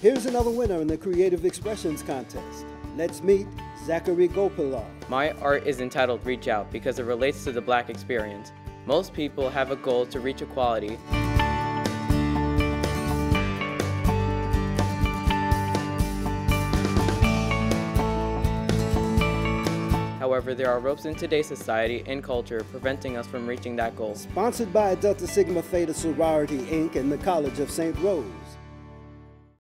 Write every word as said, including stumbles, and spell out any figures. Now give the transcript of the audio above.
Here's another winner in the Creative Expressions Contest. Let's meet Zachary Gopilall. My art is entitled Reach Out because it relates to the Black experience. Most people have a goal to reach equality. However, there are ropes in today's society and culture preventing us from reaching that goal. Sponsored by Delta Sigma Theta Sorority, Incorporated and the College of Saint Rose.